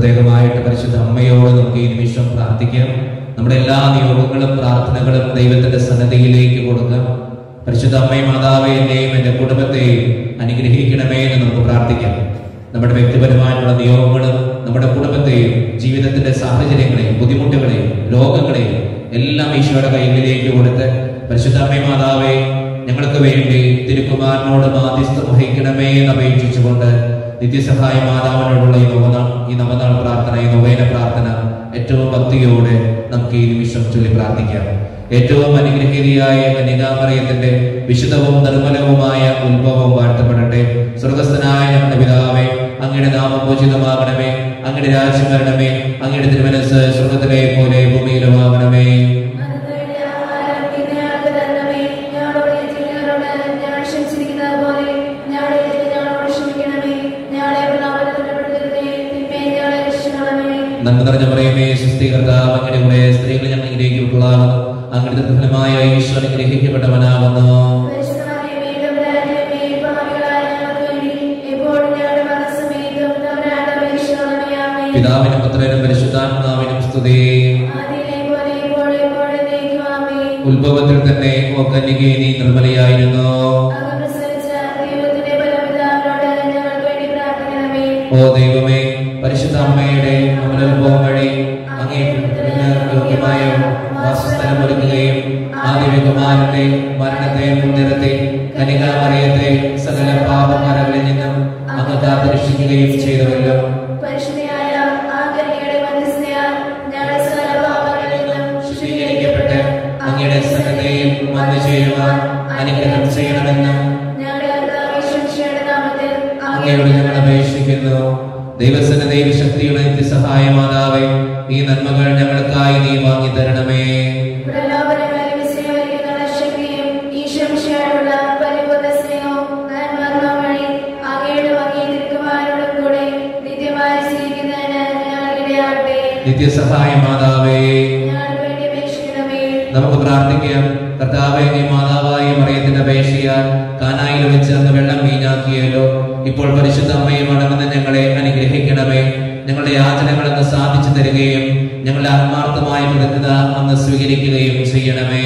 പ്രത്യേകമായിട്ട് പരിശുദ്ധ അമ്മയോട് നമുക്ക് ഈ നിമിഷം പ്രാർത്ഥിക്കാം. നമ്മുടെ എല്ലാ നിയോഗങ്ങളും പ്രാർത്ഥനകളും ദൈവത്തിന്റെ സന്നദ്ധിയിലേക്ക് കൊടുക്കാം. പരിശുദ്ധ അമ്മയും മാതാവേ, എന്നെയും എൻ്റെ കുടുംബത്തെയും അനുഗ്രഹിക്കണമേ എന്ന് നമുക്ക് പ്രാർത്ഥിക്കാം. നമ്മുടെ വ്യക്തിപരമായിട്ടുള്ള നിയോഗങ്ങളും നമ്മുടെ കുടുംബത്തെയും ജീവിതത്തിന്റെ സാഹചര്യങ്ങളെയും ബുദ്ധിമുട്ടുകളെയും രോഗങ്ങളെയും എല്ലാം ഈശോയുടെ കൈകളിലേക്ക് കൊടുത്ത് പരിശുദ്ധ അമ്മയും മാതാവേ, ഞങ്ങൾക്ക് വേണ്ടി തിരുക്കുമാരനോട് മാധ്യസ്ഥം വഹിക്കണമേ എന്ന് അപേക്ഷിച്ചുകൊണ്ട് നിത്യസഹായ മാതാവിനോടുള്ള ഈ നവനാൾ പ്രാർത്ഥന, ഈ നൊവേന പ്രാർത്ഥന ഏറ്റവും ഭക്തിയോടെ നമുക്ക് ഈ നിമിഷം ചൊല്ലി പ്രാർത്ഥിക്കാം. ഏറ്റവും അനുഗ്രഹീതയായ കന്യകാമറിയത്തിന്റെ വിശുദ്ധവും നിർമ്മലവുമായ ഉത്ഭവം വാഴ്ത്തപ്പെടട്ടെ. സ്വർഗസ്ഥനായ ഞങ്ങളുടെ പിതാവേ, അങ്ങയുടെ നാമം പൂജിതമാകണമേ, അങ്ങയുടെ രാജ്യം വരണമേ, അങ്ങയുടെ തിരുമനസ്സ് സ്വർഗത്തിലെ പോലെ ഭൂമിയിലുമാകണമേ. നന്മ നിറഞ്ഞ മറിയമേ, സ്വസ്തി, കർത്താവ് അങ്ങയുടെ കൂടെ സ്ത്രീകൾ ഞങ്ങൾ അനുഗ്രഹിക്കപ്പെട്ടവളാകുന്നു. അങ്ങയുടെ ഫലമായ ഈശോ അനുഗ്രഹിക്കപ്പെട്ടവനാകുന്നു. പിതാവിനും പുത്രനും പരിശുദ്ധാത്മാവിനും സ്തുതി. ഉത്ഭവത്തിൽ തന്നെ ഓ കന്യകേ, നീ നിർമ്മലയായിരുന്നു. ഓ ദൈവമേ, പരിശുദ്ധ അമ്മയുടെ അമലോത്ഭവം വഴി അങ്ങേ യോഗ്യമായ വാസസ്ഥലം ഒരുക്കുകയും ആദിവ്യകുമാരന്റെ മരണത്തെ മുൻനിർത്തി കന്യകാമറിയത്തെ സകല പാപകരകളിൽ നിന്നും അങ്ങ് കാത്തുരക്ഷിക്കുകയും ചെയ്തുവല്ലോ. ശുദ്ധീകരിക്കപ്പെട്ട് അങ്ങയുടെ സന്നദ്ധയിൽ വന്നു ചേരുവാൻ അനുഗ്രഹം ചെയ്യണമെന്ന് അങ്ങയോട് ഞങ്ങൾ അപേക്ഷിക്കുന്നു. ദൈവസന്നദ്ധയിൽ ശക്തിയുടെ നിത്യസഹായ മാതാവേ, ഈ നന്മകൾ ഞങ്ങൾക്കായി നീ വാങ്ങി തരണമേ. നിത്യസഹായ മാതാവേ, നമുക്ക് പ്രാർത്ഥിക്കാം. കർത്താവേ, നീ മാതാവായ മറിയത്തിന്റെ അപേക്ഷയാൽ കാനായിൽ വെച്ച് അന്ന് വെള്ളം വീഞ്ഞാക്കിയല്ലോ. ഇപ്പോൾ പരിശുദ്ധ അമ്മയെ മടങ്ങുന്ന ഞങ്ങളെ അനുഗ്രഹിക്കണമേ. ഞങ്ങളുടെ യാചനകൾ അങ്ങ് സാധിച്ചു തരികയും ഞങ്ങളുടെ ആത്മാർത്ഥമായ പ്രതിജ്ഞ അങ്ങ് സ്വീകരിക്കുകയും ചെയ്യണമേ.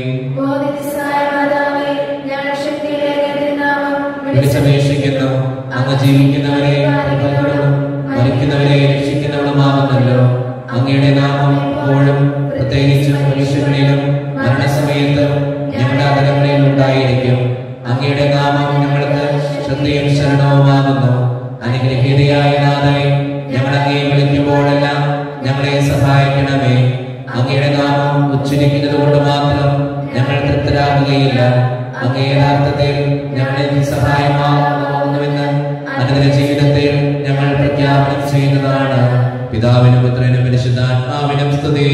വിളിച്ചപേക്ഷിക്കുന്നു, അങ്ങ് ജീവിക്കുന്നവരെ മരിക്കുന്നവരെ രക്ഷിക്കുന്നവളുമാകുന്നല്ലോ. അങ്ങയുടെ നാമം എപ്പോഴും പ്രത്യേകിച്ചും മനുഷ്യകളിലും മരണസമയത്തും ഞങ്ങളുടെ അകലങ്ങളിൽ ഉണ്ടായിരിക്കും. അങ്ങയുടെ നാമം ഞങ്ങൾക്ക് ശ്രദ്ധയും ശരണവുമാകുന്നു. അനുഗ്രഹീതയായ നാഥനെ, ഞങ്ങൾ അങ്ങയെ വിളിക്കുമ്പോഴെല്ലാം ഞങ്ങളെ സഹായിക്കണമേ. അങ്ങയുടെ നാമം ഉച്ചരിക്കുന്നത് കൊണ്ട് മാത്രം ഞങ്ങൾ തൃപ്തരാകുകയില്ല. അങ്ങേ യഥാർത്ഥത്തിൽ ഞങ്ങളെ സഹായമാകുന്നുവെന്ന് അനുദിന ജീവിതത്തിൽ ഞങ്ങൾ പ്രഖ്യാപനം ചെയ്യുന്നതാണ്. പിതാവിനും പുത്രനും പരിശുദ്ധാത്മാവിനും സ്തുതി.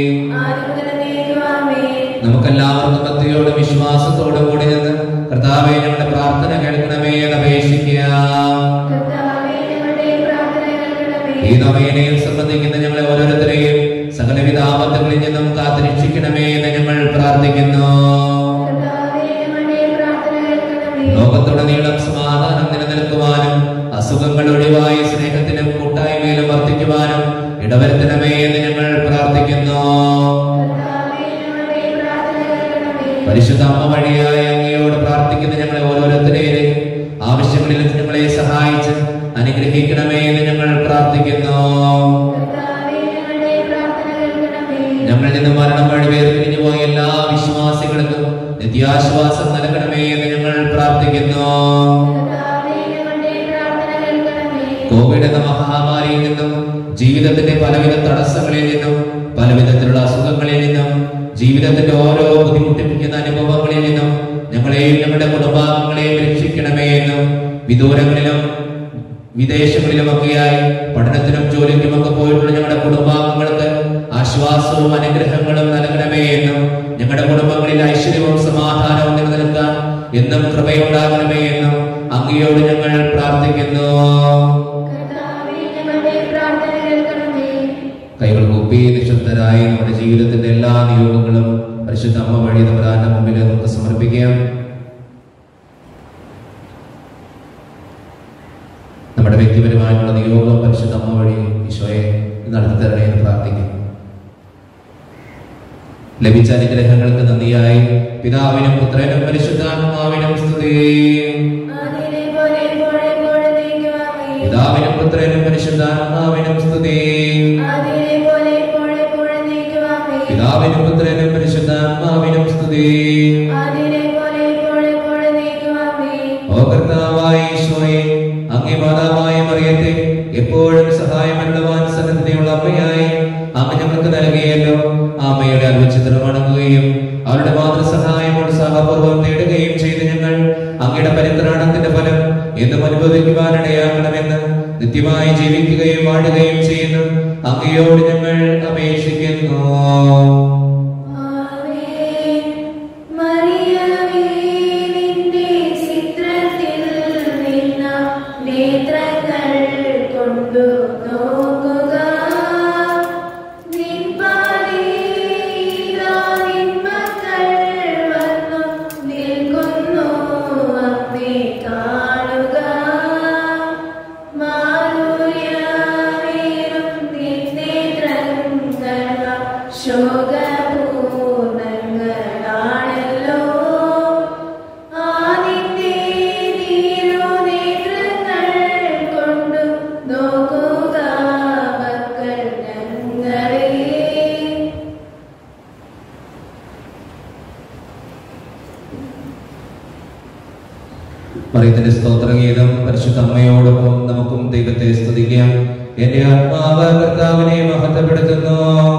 നമുക്കെല്ലാവർക്കും ഭക്തിയോടും വിശ്വാസത്തോടും കൂടി നിന്ന് കർത്താവേ, ഞങ്ങളുടെ പ്രാർത്ഥന കേൾക്കണമേ എന്ന് അപേക്ഷിക്കാം. ഈ നൊവേനയിൽ സംബന്ധിക്കുന്ന ഞങ്ങളെ ഓരോരുത്തരെയും സകലവിധ ആപത്തുകളിൽ നിന്നും കാത്തുരക്ഷിക്കണമേ എന്ന് ഞങ്ങൾ പ്രാർത്ഥിക്കുന്നു. ലോകത്തുടനീളം സമാധാനം നിലനിൽക്കുവാനും അസുഖങ്ങൾ ഒഴിവായി സ്നേഹത്തിലും കൂട്ടായ്മയിലും വർദ്ധിക്കുവാനും ഇടവരുത്തണമേ എന്ന് ഞങ്ങൾ പ്രാർത്ഥിക്കുന്നു. പരിശുദ്ധ അമ്മ വഴിയായ അങ്ങയോട് പ്രാർത്ഥിക്കുന്ന ഞങ്ങളെ ഓരോരുത്തരെയും ആവശ്യങ്ങളിൽ ഞങ്ങളെ സഹായിച്ച് അനുഗ്രഹിക്കണമേ എന്ന് ഞങ്ങൾ പ്രാർത്ഥിക്കുന്നു. ഞങ്ങളിൽ നിന്ന് മരണം വഴി വേർപിരിഞ്ഞു പോയ എല്ലാ വിശ്വാസികൾക്കും നിത്യാശ്വാസം നൽകണമേ എന്ന് ഞങ്ങൾ പ്രാർത്ഥിക്കുന്നു. കോവിഡ് എന്ന മഹാമാരിയിൽ നിന്നും ജീവിതത്തിന്റെ പലവിധ തടസ്സങ്ങളിൽ നിന്നും പലവിധത്തിലുള്ള അസുഖങ്ങളിൽ നിന്നും ജീവിതത്തിന്റെ ഓരോ ബുദ്ധിമുട്ടിപ്പിക്കുന്ന അനുഭവങ്ങളിൽ നിന്നും ഞങ്ങളെയും ഞങ്ങളുടെ കുടുംബാംഗങ്ങളെയും രക്ഷിക്കണമേ എന്നും വിദൂരങ്ങളിലും വിദേശങ്ങളിലുമൊക്കെയായി പഠനത്തിനും ജോലിക്കുമൊക്കെ പോയിട്ടുള്ള ഞങ്ങളുടെ കുടുംബാംഗങ്ങൾക്ക് ആശ്വാസവും അനുഗ്രഹങ്ങളും നൽകണമേ എന്നും ഞങ്ങളുടെ കുടുംബങ്ങളിൽ ഐശ്വര്യവും സമാധാനവും നിലനിൽക്കാൻ എന്നും കൃപയുണ്ടാകണമേ എന്നും അങ്ങയോട് ഞങ്ങൾ പ്രാർത്ഥിക്കുന്നു. കൈകൾ കൂപ്പി നിശബ്ദരായി നമ്മുടെ ജീവിതത്തിന്റെ എല്ലാ നിയോഗങ്ങളും പരിശുദ്ധ അമ്മ വഴി തമ്പുരാന്റെ മുമ്പിൽ നമുക്ക് സമർപ്പിക്കാം. നമ്മുടെ വ്യക്തിപരമായിട്ടുള്ള നിയോഗം പരിശുദ്ധ അമ്മ വഴി ഈശോയെ നടത്തണേ എന്ന് പ്രാർത്ഥിക്കുന്നു. ലഭിച്ച അനുഗ്രഹങ്ങൾക്ക് നന്ദിയായി പിതാവിനും പുത്രനും പരിശുദ്ധാത്മാവിനും സ്തുതി. പിതാവിനും പുത്രനും പരിശുദ്ധാത്മാവിനും സ്തുതി. പിതാവിനും പുത്രനും പരിശുദ്ധാത്മാവിനും സ്തുതി. ഓ കർത്താവായ ഈശോയെ, അങ്ങേ മാതാവായ മറിയത്തെ എപ്പോഴും സഹായമരുളുവാൻ സന്നദ്ധതയുള്ള അമ്മയായി അങ്ങ് ഞങ്ങൾക്ക് നൽകിയല്ലോ. അമ്മയുടെ അത്ഭുതം വണങ്ങുകയും അവരുടെ മാതൃസഹായം ഉത്സാഹപൂർവ്വം നേടുകയും ചെയ്ത് ഞങ്ങൾ അങ്ങയുടെ പരിത്രാണത്തിന്റെ ഫലം എന്നും അനുഭവിക്കുവാനിടയാക്കണമെന്ന് നിത്യമായി ജീവിക്കുകയും വാഴുകയും ചെയ്യുന്ന അങ്ങയോട് ഞങ്ങൾ അപേക്ഷിക്കുന്നു. മറിയത്തിന്റെ സ്തോത്രഗീതം പരിശുദ്ധ അമ്മയോടൊപ്പം നമുക്കും ദൈവത്തെ സ്തുതിക്കാം. എന്റെ ആത്മാവ് കർത്താവിനെ മഹത്വപ്പെടുത്തുന്നു.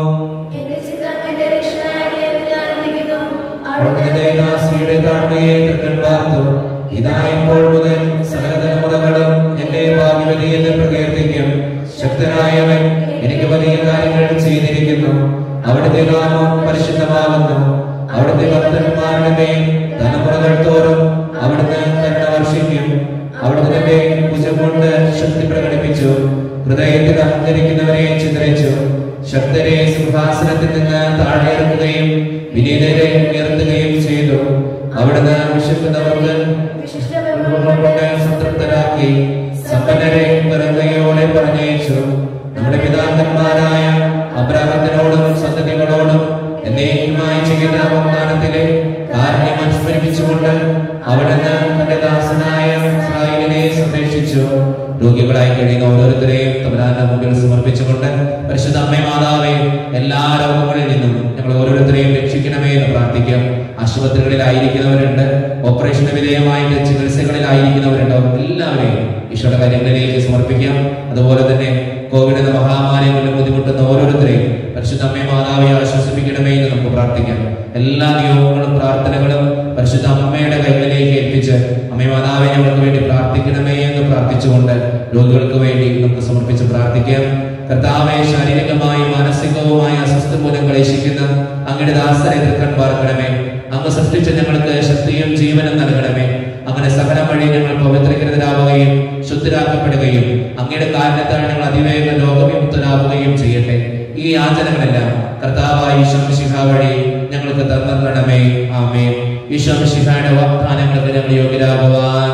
ഇതാ ഇപ്പോൾ മുതൽ സകല തലമുറകളും എന്റെ ഭാഗ്യവതി എന്ന് പ്രകീർത്തിക്കും. ശക്തനായവൻ എനിക്ക് വലിയ കാര്യങ്ങൾ ചെയ്തിരിക്കുന്നു. അവിടുത്തെ നാമം പരിശുദ്ധമാകുന്നു. അവിടുത്തെ ഭക്തന്മാരുടെ മേൽ തലമുറകൾ തോറും അവിടുന്ന് കരുണ വർഷിക്കും. അവിടുന്ന് തന്റെ ഭുജം കൊണ്ട് ശക്തി പ്രകടിപ്പിച്ചു. ഹൃദയത്തിൽ അഹങ്കരിക്കുന്നവരെ ചിതറിച്ചു. ശക്തരെ സിംഹാസനത്തിൽ നിന്ന് താഴെ ഇറക്കുകയും വിനീതരെ ഉയർത്തുകയും ചെയ്തു. അവിടുന്ന് വിശക്കുന്നവർക്ക് സംതൃപ്തരാക്കി. സമ്പന്നരെ വെറുകയോടെ പറഞ്ഞയച്ചു. നമ്മുടെ പിതാക്കന്മാരായ അബ്രാഹത്തിനോടും സന്തതികളോടും എന്നേക്കുമായി ചെയ്യുന്ന വാഗ്ദാനത്തിലെ കാരുണ്യം അനുസ്മരിപ്പിച്ചുകൊണ്ട് അവിടുന്ന് തന്റെ ദാസനായ ഇസ്രായേലിനെ സംരക്ഷിച്ചു. രോഗികളായി കഴിയുന്ന ഓരോരുത്തരെയും തമ്പുരാന്റെ മുമ്പിൽ സമർപ്പിച്ചുകൊണ്ട് പരിശുദ്ധ അമ്മേ മാതാവേ, എല്ലാ രോഗങ്ങളിൽ നിന്നും ഞങ്ങൾ ഓരോരുത്തരെയും രക്ഷിക്കണമേ എന്ന് പ്രാർത്ഥിക്കാം. ആശുപത്രികളിലായിരിക്കുന്നവരുണ്ട്, ഓപ്പറേഷന് വിധേയമായിട്ട് ചികിത്സകളിലായിരിക്കുന്നവരുണ്ട്, എല്ലാവരെയും ഈശോയുടെ കാര്യങ്ങളിലേക്ക് സമർപ്പിക്കാം. അതുപോലെ തന്നെ കോവിഡ് എന്ന മഹാമാരികളിൽ ബുദ്ധിമുട്ടുന്ന ഓരോരുത്തരെയും പരിശുദ്ധ അമ്മേ മാതാവെ ആശ്വസിപ്പിക്കണമേ എന്ന് നമുക്ക് പ്രാർത്ഥിക്കാം. എല്ലാ നിയോഗങ്ങളും പ്രാർത്ഥനകളും പരിശുദ്ധ അമ്മയുടെ കൈകളിലേക്ക് ഏൽപ്പിച്ച് അമ്മേ മാതാവെ ഞങ്ങൾക്ക് വേണ്ടി പ്രാർത്ഥിക്കണമേ എന്ന് പ്രാർത്ഥിച്ചുകൊണ്ട് രോഗികൾക്ക് വേണ്ടി നമുക്ക് സമർപ്പിച്ച് പ്രാർത്ഥിക്കാം. കർത്താവെ, ശാരീരികമായും മാനസികവുമായ അസ്വസ്ഥ മൂലം ക്ലേശിക്കുന്ന അങ്ങയുടെ ദാസരെ തൃക്കൺ പാർക്കണമേ. അങ്ങ് സൃഷ്ടിച്ച ഞങ്ങൾക്ക് ശക്തിയും ജീവനും നൽകണമേ. അങ്ങനെ സകലം വഴി ഞങ്ങൾ പവിത്രീകൃതരാവുകയും ശുദ്ധരാക്കപ്പെടുകയും അങ്ങയുടെ കാരണത്താൽ ഞങ്ങൾ അതിവേഗം രോഗവിമുക്തരാവുകയും ചെയ്യട്ടെ. ഈ യാചനകളെല്ലാം കർത്താവായ ഈശോ മിശിഹാ വഴി ഞങ്ങൾക്ക് തന്നരണമേ. ആമേൻ. ഈശോ മിശിഹായുടെ വാഗ്ദാനങ്ങൾക്ക് ഞങ്ങൾ യോഗ്യരാകുവാൻ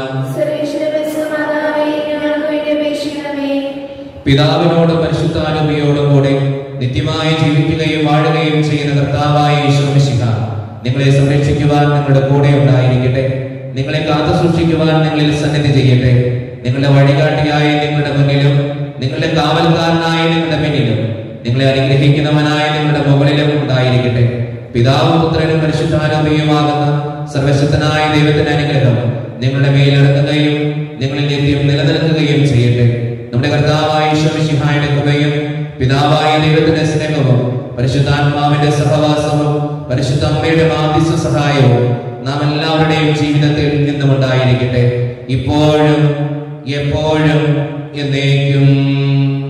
പിതാവിനോടും പരിശുദ്ധാരൂപിയോടും കൂടെ നിത്യമായി ജീവിക്കുകയും വാഴുകയും ചെയ്യുന്ന കർത്താവായ ഈശോ മിശിഹാ നിങ്ങളെ സംരക്ഷിക്കുവാൻ നിങ്ങളുടെ കൂടെ ഉണ്ടായിരിക്കട്ടെ. നിങ്ങളെ കാത്തു സൂക്ഷിക്കുവാൻ നിങ്ങളിൽ സന്നിധി ചെയ്യട്ടെ. നിങ്ങളുടെ വഴികാട്ടിയായ നിങ്ങളുടെ മുന്നിലും നിങ്ങളുടെ കാവൽക്കാരനായ നിങ്ങളുടെ പിന്നിലും നിങ്ങളെ അനുഗ്രഹിക്കുന്നവനായ നിങ്ങളുടെ മുകളിലും ഉണ്ടായിരിക്കട്ടെ. പിതാവും പുത്രനും പരിശുദ്ധാരൂപിയുമാകുന്ന സർവശക്തനായ ദൈവത്തിന്റെ അനുഗ്രഹം നിങ്ങളുടെ മേലിറങ്ങുകയും നിങ്ങളിൽ നിത്യം നിലനിൽക്കുകയും ചെയ്യട്ടെ. നമ്മുടെ കർത്താവായ ഈശോ മിശിഹായുടെ കൃപയും പിതാവായ ദൈവത്തിന്റെ സ്നേഹവും പരിശുദ്ധാത്മാവിന്റെ സഹവാസവും പരിശുദ്ധ അമ്മയുടെ മാധ്യസ്ഥ സഹായവും നാം എല്ലാവരുടെയും ജീവിതത്തിൽ നിന്നും ഉണ്ടായിരിക്കട്ടെ, ഇപ്പോഴും എപ്പോഴും എന്നേക്കും.